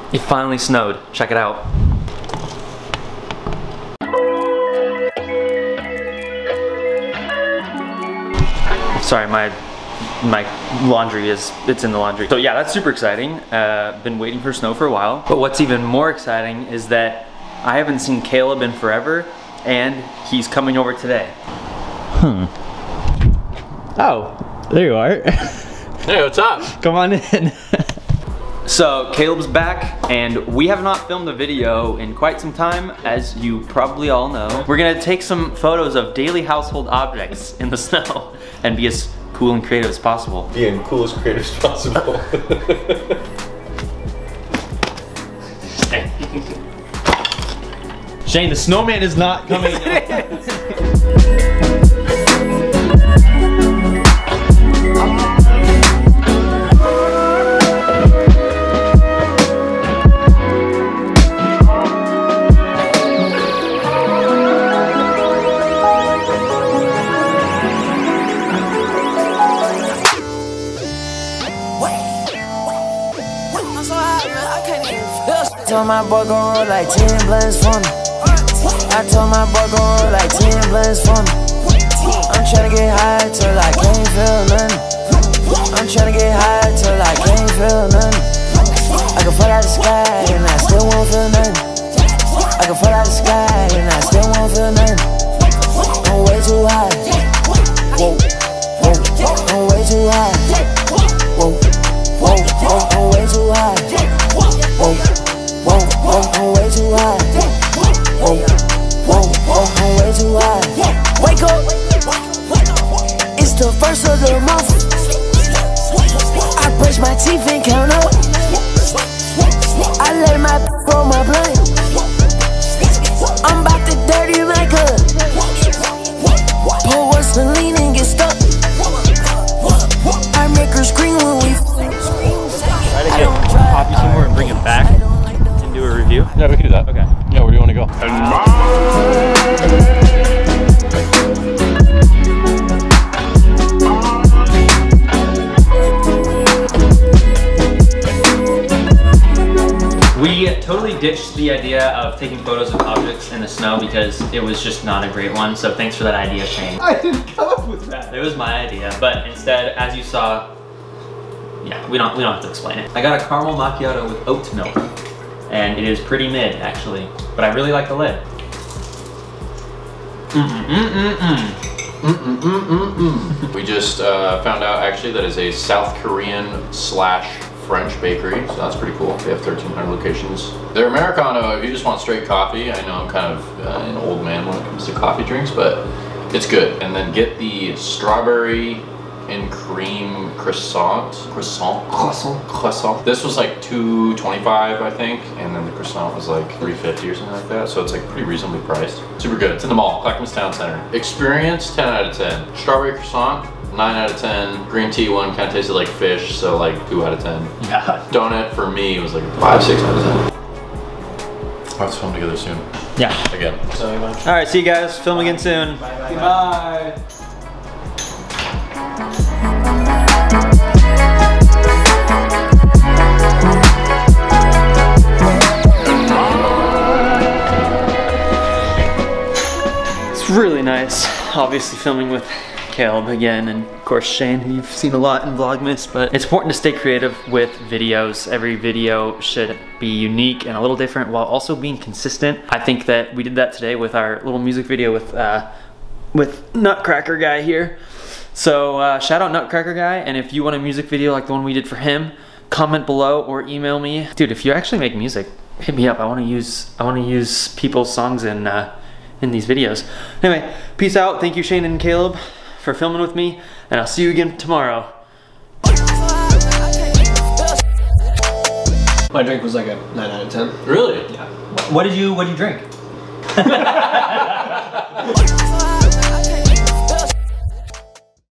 It finally snowed. Check it out. Sorry, my laundry it's in the laundry. So yeah, that's super exciting. Been waiting for snow for a while. But what's even more exciting is that I haven't seen Caleb in forever, and he's coming over today. Oh, there you are. Hey, what's up? Come on in. So Caleb's back, and we have not filmed a video in quite some time, as you probably all know. We're gonna take some photos of daily household objects in the snow and be as cool and creative as possible. Being cool as creative as possible. Shane, the snowman is not coming. I told my boy gon' roll like 10 blunts for me. I told my boy gon' roll like 10 blunts for me. I'm tryna get high till I can't feel nothing. I'm tryna get high till I can't feel nothing. I can fall out the sky and I still won't feel nothing. I can fall out the sky and I still won't feel nothing. I'm way too high. Whoa, whoa, I'm way too high. Whoa, whoa, whoa, I'm way too high. Whoa, whoa, whoa, I'm way too high. Whoa, whoa, whoa, I'm way too high. Wake up, it's the first of the month. I brush my teeth and count up. I let my roll my blunt. I'm about to dirty my cup. Pour what's the lean and get stuck. I make her scream when we. Try to get Poppy somewhere and bring him back and do a review. Yeah, we can do that. Okay. Yeah, where do you want to go? We totally ditched the idea of taking photos of objects in the snow because it was just not a great one. So thanks for that idea, Shane. I didn't come up with that. It was my idea, but instead, as you saw, yeah, we don't have to explain it. I got a caramel macchiato with oat milk, and it is pretty mid actually, but I really like the lid. We just found out actually that is a South Korean / French bakery, so that's pretty cool. They have 1,300 locations. Their Americano, if you just want straight coffee, I know I'm kind of an old man when it comes to coffee drinks, but it's good. And then get the strawberry and cream croissant. This was like $2.25, I think, and then the croissant was like $3.50 or something like that. So it's like pretty reasonably priced. Super good. It's in the mall, Clackamas Town Center. Experience, 10 out of 10. Strawberry croissant, 9 out of 10. Green tea one kind of tasted like fish, so like 2 out of 10. Yeah. Donut for me was like a 5, 6 out of 10. We'll have to film together soon. Yeah. Again. All right, see you guys. Film again soon. Bye. It's really nice, obviously filming with Caleb again, and of course Shane, who you've seen a lot in Vlogmas, but it's important to stay creative with videos. Every video should be unique and a little different while also being consistent. I think that we did that today with our little music video with Nutcracker Guy here. So shout out Nutcracker Guy, and if you want a music video like the one we did for him, comment below or email me. Dude, if you actually make music, hit me up. I want to use people's songs in these videos. Anyway, peace out. Thank you, Shane and Caleb, for filming with me, and I'll see you again tomorrow. My drink was like a 9 out of 10. Really? Yeah. What did you drink?